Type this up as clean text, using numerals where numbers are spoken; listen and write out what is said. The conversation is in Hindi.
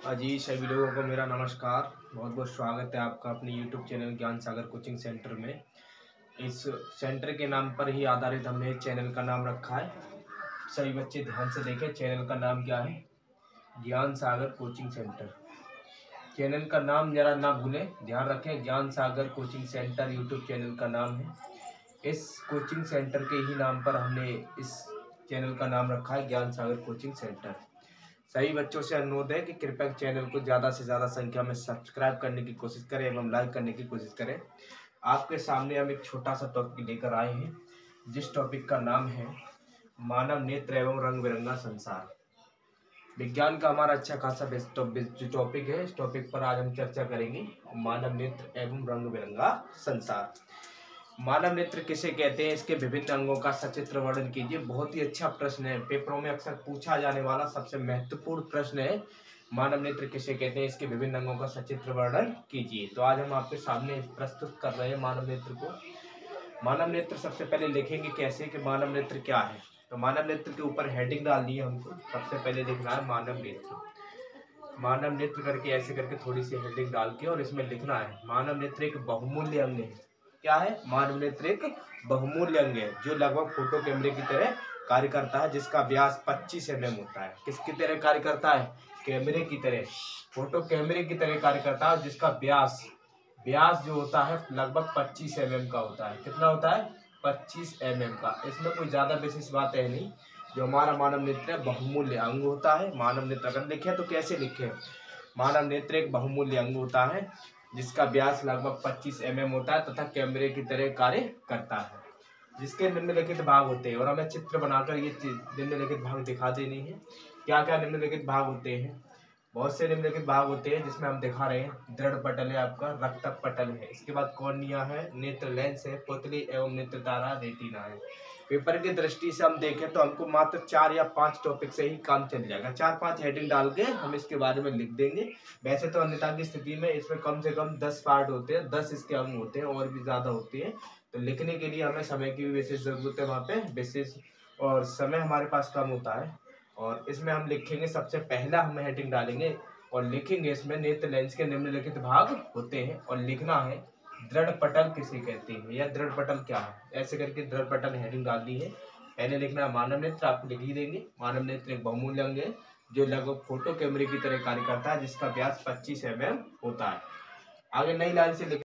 जी सभी लोगों को मेरा नमस्कार। बहुत बहुत स्वागत है आपका अपने YouTube चैनल ज्ञान सागर कोचिंग सेंटर में। इस सेंटर के नाम पर ही आधारित हमने चैनल का नाम रखा है। सभी बच्चे ध्यान से देखें, चैनल का नाम क्या है? ज्ञान सागर कोचिंग सेंटर। चैनल का नाम जरा ना भूलें, ध्यान रखें। Gyan Sagar coaching centre YouTube channel का नाम है। इस कोचिंग सेंटर के ही नाम पर हमने इस चैनल का नाम रखा है ज्ञान सागर कोचिंग सेंटर। सभी बच्चों से अनुरोध है कि कृपया चैनल को ज़्यादा से ज़्यादा संख्या में सब्सक्राइब करने की कोशिश करें एवं लाइक करने की कोशिश करें। आपके सामने हम एक छोटा सा टॉपिक लेकर आए हैं, जिस टॉपिक का नाम है मानव नेत्र एवं रंग बिरंगा संसार। विज्ञान का हमारा अच्छा खासा जो टॉपिक है, इस टॉपिक पर आज हम चर्चा करेंगे, मानव नेत्र एवं रंग बिरंगा संसार। मानव नेत्र किसे कहते हैं, इसके विभिन्न अंगों का सचित्र वर्णन कीजिए। बहुत ही अच्छा प्रश्न है, पेपरों में अक्सर पूछा जाने वाला सबसे महत्वपूर्ण प्रश्न है। मानव नेत्र किसे कहते हैं, इसके विभिन्न अंगों का सचित्र वर्णन कीजिए। तो आज हम आपके सामने प्रस्तुत कर रहे हैं मानव नेत्र को। मानव नेत्र सबसे पहले लिखेंगे कैसे कि मानव नेत्र क्या है। तो मानव नेत्र के ऊपर हेडिंग डालनी है हमको। सबसे पहले लिखना है मानव नेत्र। मानव नेत्र करके ऐसे करके थोड़ी सी हेडिंग डाल के और इसमें लिखना है मानव नेत्र एक बहुमूल्य अंग है। क्या है? मानव नेत्र एक बहुमूल्य अंग है जो लगभग फोटो कैमरे की तरह कार्य करता है, जिसका व्यास 25 mm होता है। किसकी तरह कार्य करता है? कैमरे की तरह, फोटो कैमरे की तरह कार्य करता है, जिसका व्यास जो होता है लगभग 25 mm का होता है। कितना होता है? 25 mm का। इसमें कोई ज्यादा विशेष बात है नहीं। जो हमारा मानव नेत्र बहुमूल्य अंग होता है, मानव नेत्र अगर लिखे तो कैसे लिखे? मानव नेत्र एक बहुमूल्य अंग होता है जिसका व्यास लगभग 25 mm होता है तथा कैमरे की तरह कार्य करता है, जिसके निम्नलिखित भाग होते हैं। और हमें चित्र बनाकर ये निम्नलिखित भाग दिखा देनी है। क्या क्या निम्नलिखित भाग होते हैं? बहुत से निम्नलिखित भाग होते हैं जिसमें हम दिखा रहे हैं। दृढ़ पटल है आपका, रक्तक पटल है, इसके बाद कॉर्निया है, नेत्र लेंस है, पुतली एवं नेत्र तारा रेटिना है। पेपर की दृष्टि से हम देखें तो हमको मात्र 4 या 5 टॉपिक से ही काम चल जाएगा। 4-5 हेडिंग डाल के हम इसके बारे में लिख देंगे। वैसे तो अन्यथा की स्थिति में इसमें कम से कम 10 पार्ट होते हैं, 10 इसके अंग होते हैं और भी ज्यादा होते हैं। तो लिखने के लिए हमें समय की भी विशेष जरूरत है, वहाँ पे विशेष और समय हमारे पास कम होता है। और इसमें हम लिखेंगे, सबसे पहला हम हेडिंग डालेंगे और लिखेंगे इसमें नेत्र लेंस के निम्नलिखित भाग होते हैं। और लिखना है दृढ़ पटल किसे कहते हैं या दृढ़ पटल क्या है। ऐसे करके दृढ़ पटल हेडिंग डालनी है। पहले लिखना है मानव नेत्र, आप लिख ही देंगे। मानव नेत्र एक बहुमूल्य अंग है जो लगभग फोटो कैमरे की तरह कार्य करता है, जिसका व्यास 25 mm होता है। आगे नई लाइन से